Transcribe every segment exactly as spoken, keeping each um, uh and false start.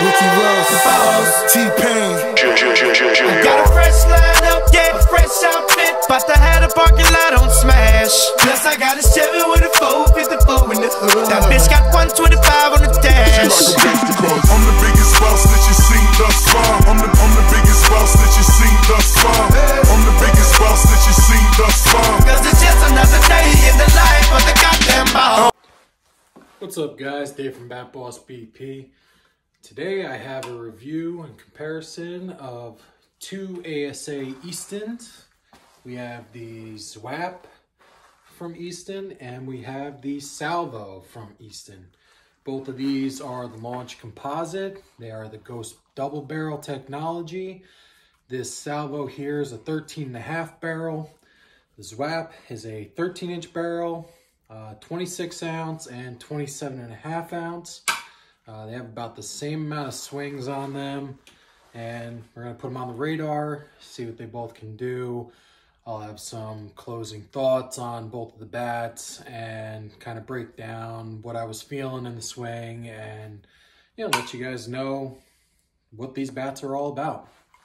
Ricky Ross, T-Pain. Got a fresh line up, yeah, a fresh outfit. About to have the parking lot on smash. Plus I got a Chevy with a four fifty-four in the hood. That bitch got one twenty-five on the dash. I'm the biggest boss that you seen thus far. I'm the, I'm the biggest boss that you seen thus far. I'm the biggest boss that you seen thus far. Cause it's just another day in the life of the goddamn ball. What's up, guys? Dave from Bat Boss B P. Today I have a review and comparison of two A S A Eastons. We have the zzwap from Easton and we have the salvo from Easton. Both of these are the launch composite. They are the Ghost double barrel technology. This salvo here is a thirteen and a half barrel. The zzwap is a thirteen inch barrel, uh, twenty-six ounce and twenty-seven and a half ounce. Uh, they have about the same amount of swings on them, and we're going to put them on the radar, see what they both can do. I'll have some closing thoughts on both of the bats and kind of break down what I was feeling in the swing and, you know, let you guys know what these bats are all about.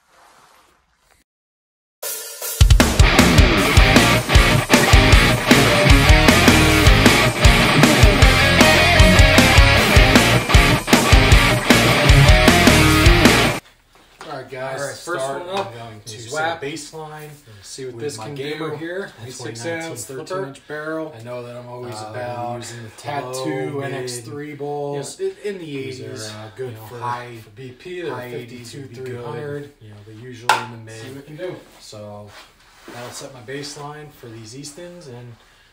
Alright guys, All right, first start, one up, I'm going to zzwap baseline. See what with this my can gamer do here. twenty-six ounce, thirteen inch barrel. I know that I'm always Uh, about using the tattoo Tattoo N X three mid, balls. you know, in the These eighties. are uh, good you know, for, high, for B P. They're high eighties fifty-two would be three hundred. good. You know, they're usually in the mid. See what we can do. So that'll set my baseline for these Eastons and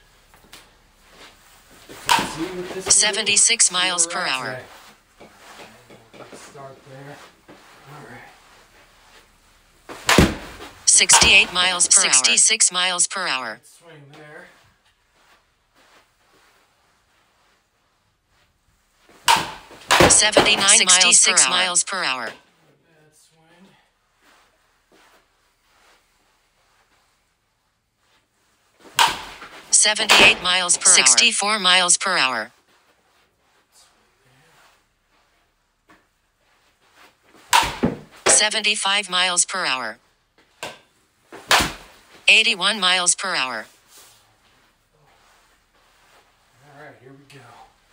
see what this seventy-six can do. miles See per where we're hour. at today. Let's start there. All right. sixty-eight miles per hour. sixty-six miles per hour. Good swing there. seventy-nine sixty-six miles per hour. Bad swing. seventy-eight miles per hour. sixty-four miles per hour. seventy-five miles per hour. eighty-one miles per hour. All right, here we go.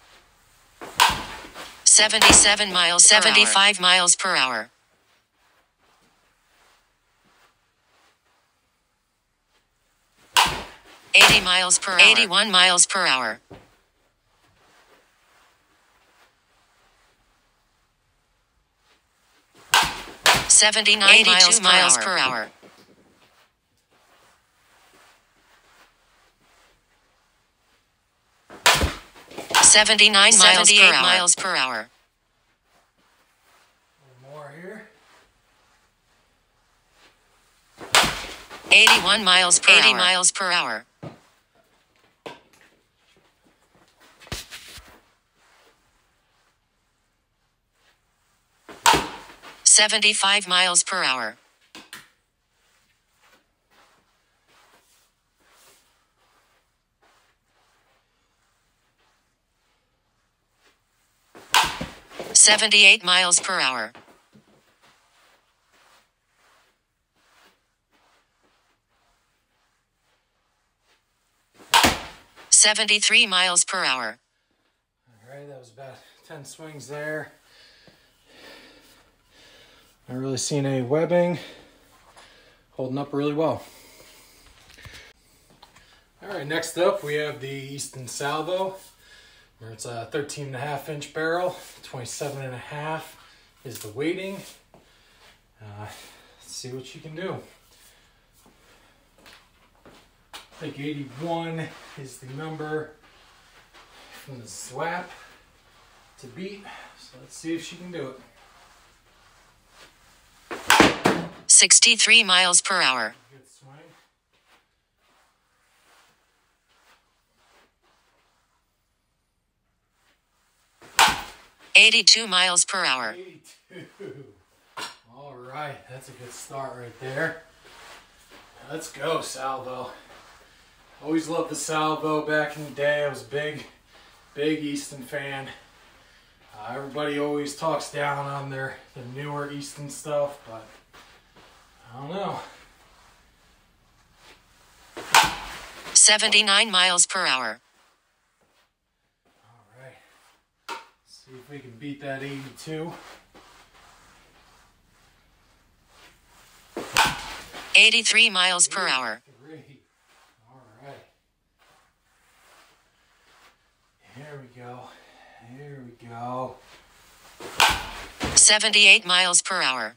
seventy-seven miles per seventy-five hour. Miles per hour. eighty miles per hour. eighty-one miles per hour. seventy-nine miles, miles per hour. seventy-nine miles per hour. miles per hour. One more here. eighty-one miles per eighty hour. miles per hour. seventy-five miles per hour. seventy-eight miles per hour. seventy-three miles per hour. All right, that was about ten swings there. Not really seeing any webbing. Holding up really well. All right, next up we have the Easton salvo. Where it's a thirteen and a half inch barrel, twenty-seven and a half is the weighting. Uh, let's see what you can do. I think eighty-one is the number from the zzwap to beat. So let's see if she can do it. sixty-three miles per hour. Good swing. eighty-two miles per hour. eighty-two. All right, that's a good start right there. Let's go, salvo. Always loved the salvo back in the day. I was a big, big Easton fan. Uh, everybody always talks down on their the newer Easton stuff, but I don't know. seventy-nine miles per hour. All right. See if we can beat that eighty-two. eighty-three miles per hour. Great. All right. Here we go. Here we go. seventy-eight miles per hour.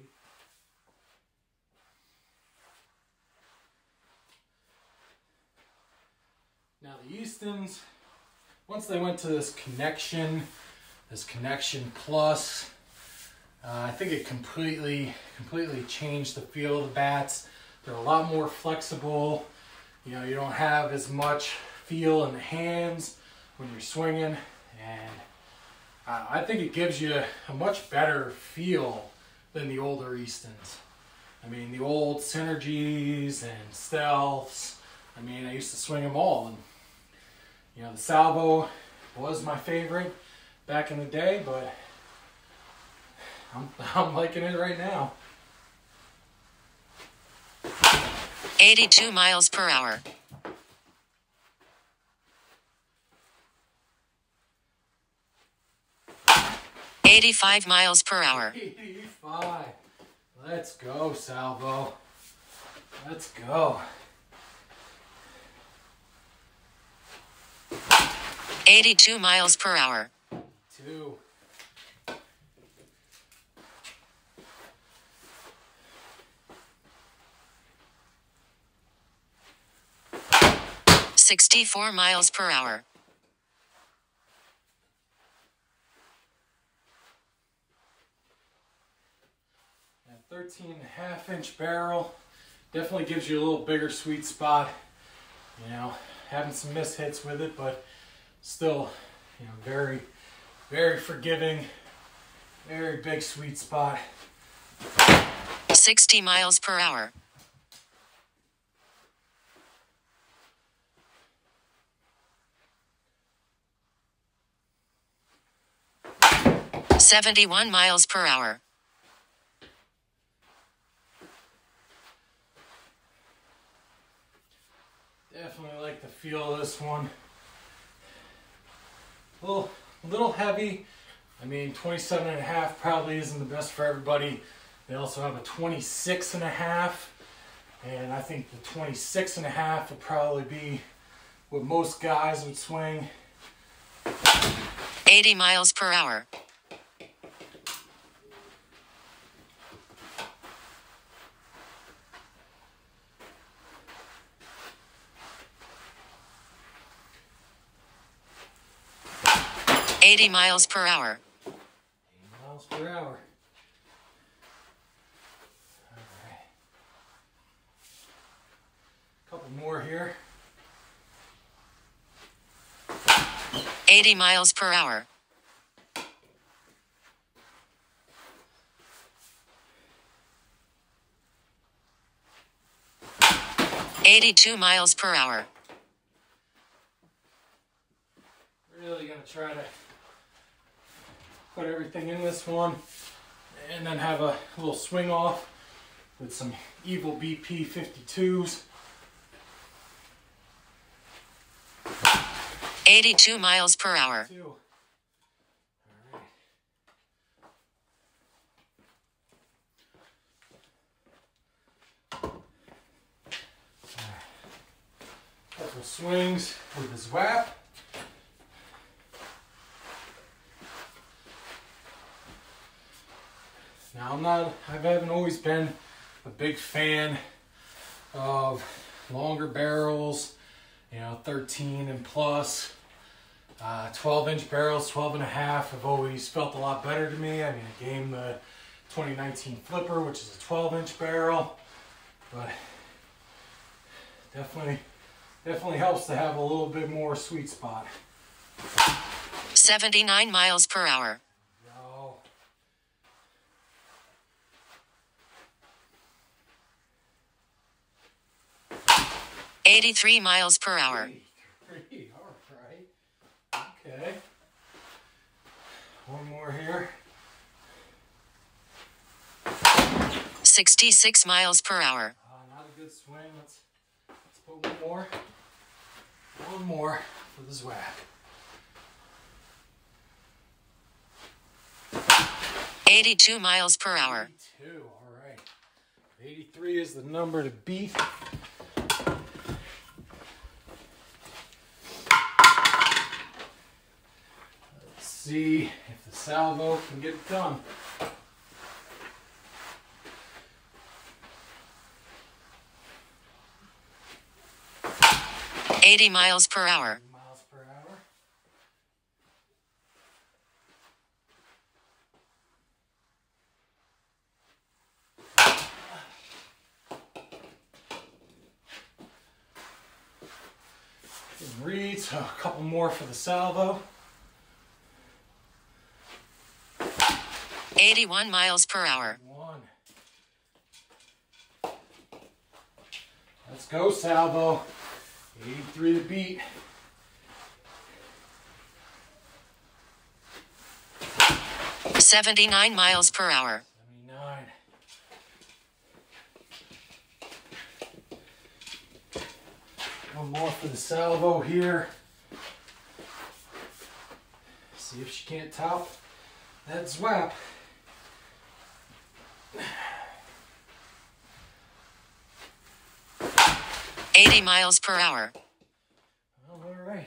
Now the Eastons, once they went to this connection, this connection plus, uh, I think it completely, completely changed the feel of the bats. They're a lot more flexible. You know, you don't have as much feel in the hands when you're swinging, and uh, I think it gives you a much better feel than the older Eastons. I mean, the old Synergies and Stealths, I mean, I used to swing them all, and you know, the salvo was my favorite back in the day, but I'm, I'm liking it right now. eighty-two miles per hour. eighty-five miles per hour. eighty-five. Let's go, salvo. Let's go. eighty-two miles per hour. Two. sixty-four miles per hour. And thirteen and a half inch barrel definitely gives you a little bigger sweet spot. You know, having some missed hits with it, but still, you know, very, very forgiving, very big sweet spot. sixty miles per hour. seventy-one miles per hour. Definitely like the feel of this one. A little, a little heavy. I mean, twenty-seven and a half probably isn't the best for everybody. They also have a twenty-six and a half, and I think the twenty-six and a half would probably be what most guys would swing. eighty miles per hour. eighty miles per hour. eighty miles per hour. All right. A couple more here. eighty miles per hour. eighty-two miles per hour. Really gonna try to put everything in this one and then have a little swing off with some evil B P fifty-twos. eighty-two miles per hour. All right. Couple swings with the zzwap. Now I'm not, I haven't always been a big fan of longer barrels, you know, thirteen and plus. Uh, twelve inch barrels, twelve and a half have always felt a lot better to me. I mean, I game the twenty nineteen Flipper, which is a twelve inch barrel, but definitely, definitely helps to have a little bit more sweet spot. seventy-nine miles per hour. No. eighty-three miles per hour. eighty-three, all right. Okay. One more here. sixty-six miles per hour. Uh, not a good swing. Let's, let's put one more. One more for the zwap. eighty-two miles per hour. eighty-two, all right. eighty-three is the number to beat. Let's see if the salvo can get it done. eighty miles per hour. Miles per hour. Good read, so a couple more for the salvo. eighty-one miles per hour. One. Let's go, salvo. eighty-three to beat. seventy-nine miles per hour. seventy-nine. One more for the salvo here. See if she can't top that zwap. eighty miles per hour. Well, all right.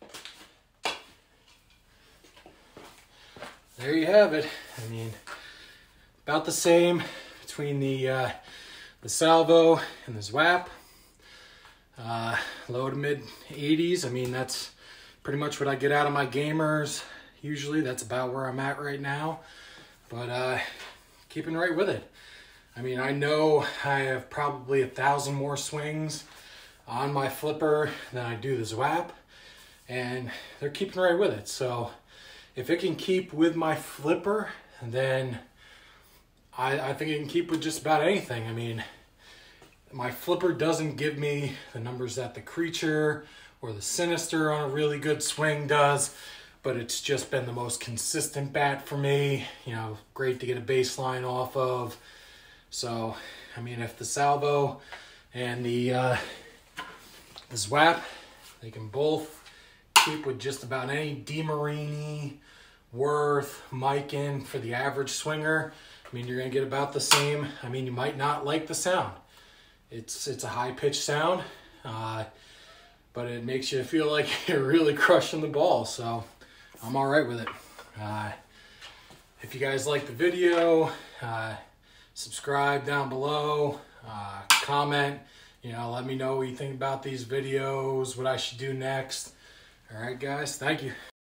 There you have it. I mean, about the same between the uh, the salvo and the zwap. Uh, low to mid eighties. I mean, that's pretty much what I get out of my gamers. Usually, that's about where I'm at right now. But uh, keeping right with it. I mean, I know I have probably a thousand more swings on my flipper than I do the zwap, and they're keeping right with it. So if it can keep with my flipper, then I, I think it can keep with just about anything. I mean, my flipper doesn't give me the numbers that the creature or the sinister on a really good swing does, but it's just been the most consistent bat for me. You know, great to get a baseline off of. So, I mean, if the salvo and the uh, the zwap, they can both keep with just about any DeMarini, Worth, Mikan for the average swinger. I mean, you're going to get about the same. I mean, you might not like the sound. It's it's a high-pitched sound, uh, but it makes you feel like you're really crushing the ball. So I'm all right with it. Uh, if you guys like the video, uh, subscribe down below, uh, comment, you know, let me know what you think about these videos, what I should do next. All right, guys, thank you.